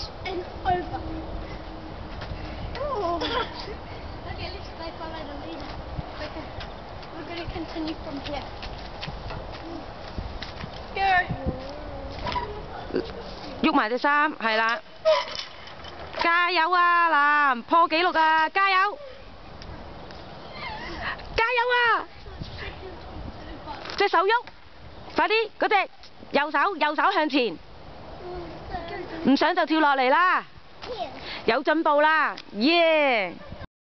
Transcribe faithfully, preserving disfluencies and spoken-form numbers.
and over. Oh. Okay, let's go follow the leader. Okay, we're going to continue from here. Go. 喐埋隻衫，係啦，加油啊！嗱，破紀錄啊！加油！加油啊！隻手喐，快啲！嗰隻右手右手向前，唔想就跳落嚟啦，有進步啦，耶！